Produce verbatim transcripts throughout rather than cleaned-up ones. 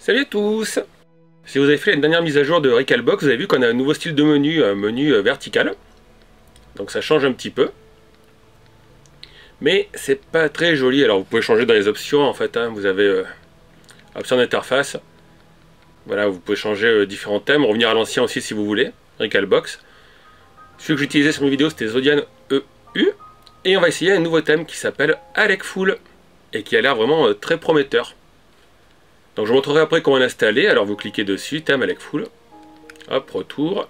Salut à tous! Si vous avez fait la dernière mise à jour de Recalbox, vous avez vu qu'on a un nouveau style de menu, un menu vertical. Donc ça change un petit peu. Mais c'est pas très joli, alors vous pouvez changer dans les options en fait, hein. Vous avez euh, option d'interface. Voilà, vous pouvez changer euh, différents thèmes, revenir à l'ancien aussi si vous voulez, Recalbox. Celui que j'utilisais sur mes vidéos c'était Zodian E U. Et on va essayer un nouveau thème qui s'appelle Alecful et qui a l'air vraiment euh, très prometteur. Donc je vous montrerai après comment l'installer. Alors vous cliquez dessus, thème Alecful. Hop, retour.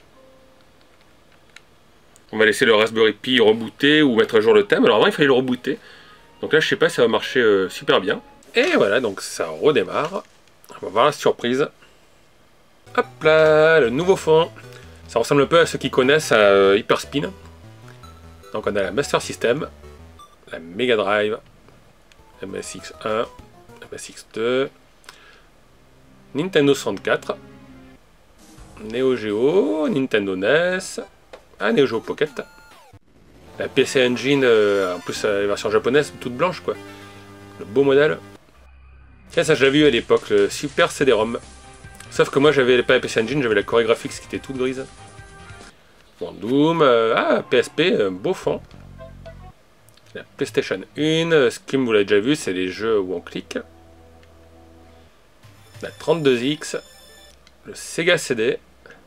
On va laisser le Raspberry Pi rebooter ou mettre à jour le thème. Alors avant il fallait le rebooter. Donc là je sais pas si ça va marcher euh, super bien. Et voilà, donc ça redémarre. On va voir la surprise. Hop là, le nouveau fond. Ça ressemble un peu à ceux qui connaissent à euh, Hyperspin. Donc on a la Master System, la Mega Drive, M S X un, M S X deux, Nintendo soixante-quatre, Neo Geo, Nintendo N E S, un Neo Geo Pocket, la P C Engine, euh, en plus la version japonaise toute blanche quoi, le beau modèle. Tiens, ça j'avais vu à l'époque, le Super C D-ROM. Sauf que moi j'avais pas la P C Engine, j'avais la Core Graphics qui était toute grise. Bon, Doom, euh, ah, P S P, euh, beau fond. La PlayStation un, Skim vous l'avez déjà vu, c'est les jeux où on clique. La trente-deux X, le Sega C D,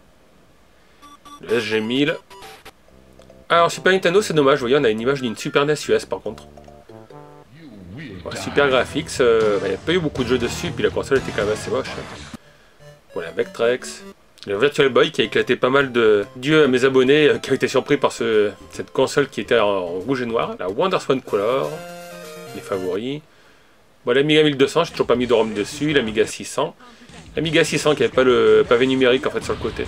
le S G mille. Alors Super Nintendo c'est dommage, vous voyez on a une image d'une Super N E S U S par contre. Bon, Super Graphics, euh, bah, il n'y a pas eu beaucoup de jeux dessus, puis la console était quand même assez moche. Voilà, Vectrex. Le Virtual Boy qui a éclaté pas mal de dieux à mes abonnés euh, qui ont été surpris par ce, cette console qui était en, en rouge et noir. La WonderSwan Color, les favoris. Bon, l'Amiga mille deux cents, j'ai toujours pas mis de ROM dessus. L'Amiga six cents. L'Amiga six cents qui n'avait pas le pavé numérique en fait sur le côté.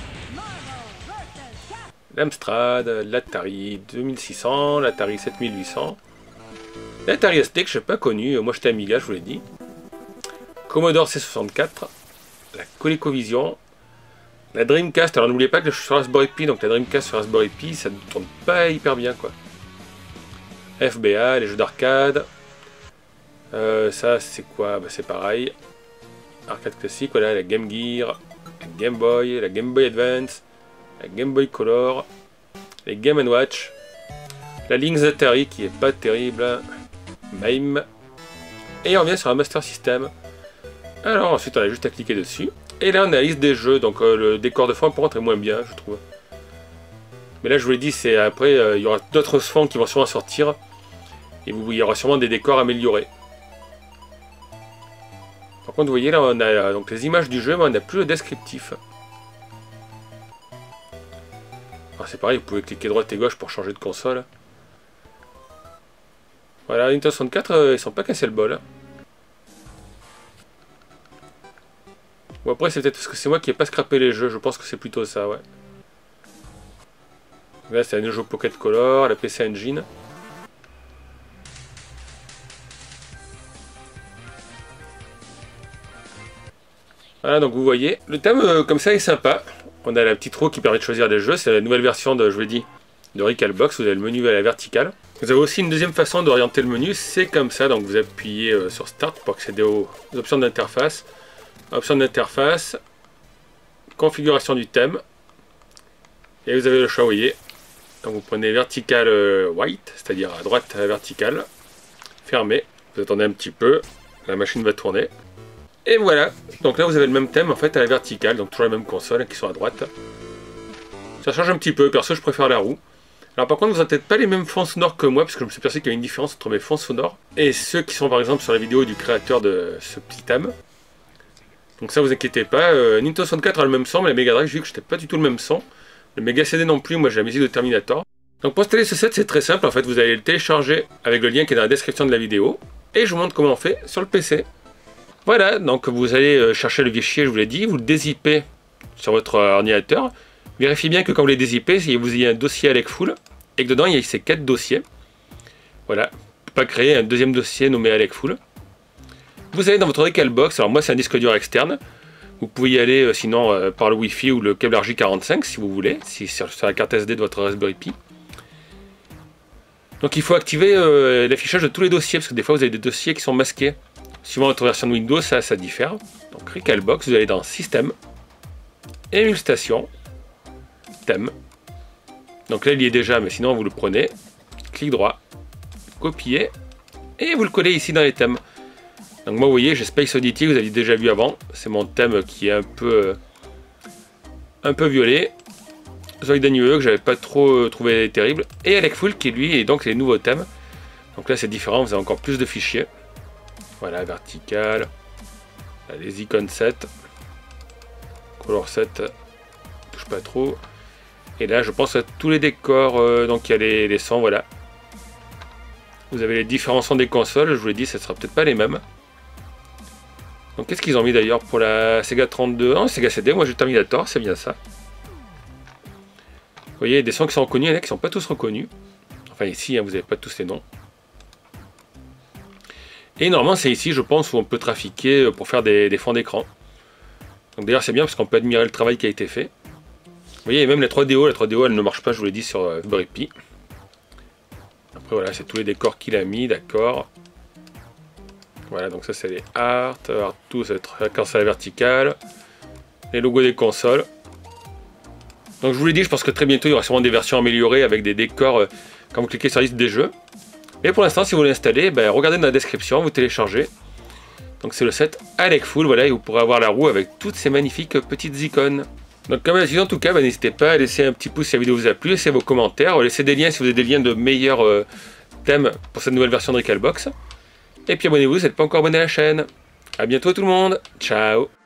L'Amstrad, l'Atari deux mille six cents, l'Atari sept mille huit cents. L'Atari S T que je n'ai pas connu, moi j'étais Amiga, je vous l'ai dit. Commodore C soixante-quatre, la ColecoVision. La Dreamcast, alors n'oubliez pas que je suis sur Raspberry Pi, donc la Dreamcast sur Raspberry Pi, ça ne tourne pas hyper bien quoi. F B A, les jeux d'arcade. Euh, ça c'est quoi? Bah, c'est pareil. Arcade classique, voilà, la Game Gear, la Game Boy, la Game Boy Advance, la Game Boy Color, les Game and Watch, la Lynx Atari qui est pas terrible, MAME. Et on revient sur un Master System. Alors ensuite on a juste à cliquer dessus. Et là on a la liste des jeux, donc euh, le décor de fond pour rentrer moins bien je trouve. Mais là je vous l'ai dit, c'est après euh, il y aura d'autres fonds qui vont sûrement sortir. Et vous, il y aura sûrement des décors améliorés. Par contre vous voyez là on a euh, donc les images du jeu, mais on n'a plus le descriptif. C'est pareil, vous pouvez cliquer droite et gauche pour changer de console. Voilà, Nintendo soixante-quatre, euh, ils sont pas cassés le bol. Hein. Bon après c'est peut-être parce que c'est moi qui n'ai pas scrappé les jeux, je pense que c'est plutôt ça, ouais. Là c'est la Neo Geo Pocket Color, la P C Engine. Voilà, donc vous voyez, le thème euh, comme ça est sympa. On a la petite roue qui permet de choisir des jeux, c'est la nouvelle version de, je vous l'ai dit, de Recalbox, vous avez le menu à la verticale. Vous avez aussi une deuxième façon d'orienter le menu, c'est comme ça, donc vous appuyez euh, sur Start pour accéder aux, aux options d'interface. Option d'interface, configuration du thème, et vous avez le choix, vous voyez. Donc vous prenez vertical euh, white, c'est-à-dire à droite à la verticale, fermé, vous attendez un petit peu, la machine va tourner, et voilà. Donc là vous avez le même thème en fait à la verticale, donc toujours la même console qui sont à droite. Ça change un petit peu, perso je préfère la roue. Alors par contre vous n'avez peut-être pas les mêmes fonds sonores que moi, parce que je me suis perçu qu'il y a une différence entre mes fonds sonores et ceux qui sont par exemple sur la vidéo du créateur de ce petit thème. Donc ça vous inquiétez pas, euh, Nintendo soixante-quatre a le même son, mais la Mega Drive j'ai vu que c'était pas du tout le même son. Le Mega C D non plus, moi j'ai la musique de Terminator. Donc pour installer ce set c'est très simple, en fait vous allez le télécharger avec le lien qui est dans la description de la vidéo. Et je vous montre comment on fait sur le P C. Voilà, donc vous allez chercher le fichier, je vous l'ai dit, vous le dézippez sur votre ordinateur. Vérifiez bien que quand vous les dézippez, vous ayez un dossier Alecful, et que dedans il y a ces quatre dossiers. Voilà, pas créer un deuxième dossier nommé Alecful. Vous allez dans votre Recalbox, alors moi c'est un disque dur externe, vous pouvez y aller euh, sinon euh, par le Wi-Fi ou le câble R J quarante-cinq si vous voulez, si sur, sur la carte S D de votre Raspberry Pi. Donc il faut activer euh, l'affichage de tous les dossiers, parce que des fois vous avez des dossiers qui sont masqués. Suivant votre version de Windows, ça, ça diffère. Donc Recalbox, vous allez dans Système, Émulstation, Thème. Donc là, il y est déjà, mais sinon, vous le prenez, clic droit, copier, et vous le collez ici dans les thèmes. Donc moi, vous voyez, j'ai Space Oddity, vous avez déjà vu avant. C'est mon thème qui est un peu, un peu violet. Zoid Nueux, que j'avais pas trop trouvé terrible. Et Alecful, qui lui est donc les nouveaux thèmes. Donc là, c'est différent, vous avez encore plus de fichiers. Voilà, vertical, là, les icônes set, color set, touche pas trop. Et là, je pense à tous les décors, euh, donc il y a les, les sons, voilà. Vous avez les différents sons des consoles, je vous l'ai dit, ça sera peut-être pas les mêmes. Donc qu'est-ce qu'ils ont mis d'ailleurs pour la Sega trente-deux? Non, Sega C D, moi j'ai Terminator, c'est bien ça. Vous voyez, des sons qui sont reconnus, il y en a qui sont pas tous reconnus. Enfin ici, hein, vous n'avez pas tous les noms. Et normalement, c'est ici, je pense, où on peut trafiquer pour faire des, des fonds d'écran. Donc d'ailleurs, c'est bien parce qu'on peut admirer le travail qui a été fait. Vous voyez, même la trois D O, la trois D O, elle ne marche pas, je vous l'ai dit, sur euh, Brippy. Après, voilà, c'est tous les décors qu'il a mis, d'accord. Voilà, donc ça, c'est les Art, Art tout, c'est quand c'est la verticale. Les logos des consoles. Donc je vous l'ai dit, je pense que très bientôt, il y aura sûrement des versions améliorées avec des décors euh, quand vous cliquez sur la liste des jeux. Mais pour l'instant, si vous voulez l'installer, ben, regardez dans la description, vous téléchargez. Donc c'est le set Alecful, voilà, et vous pourrez avoir la roue avec toutes ces magnifiques petites icônes. Donc comme d'habitude, en tout cas, ben, n'hésitez pas à laisser un petit pouce si la vidéo vous a plu, laissez vos commentaires, laissez des liens si vous avez des liens de meilleurs euh, thèmes pour cette nouvelle version de Recalbox. Et puis abonnez-vous si vous n'êtes pas encore abonné à la chaîne. A bientôt tout le monde, ciao.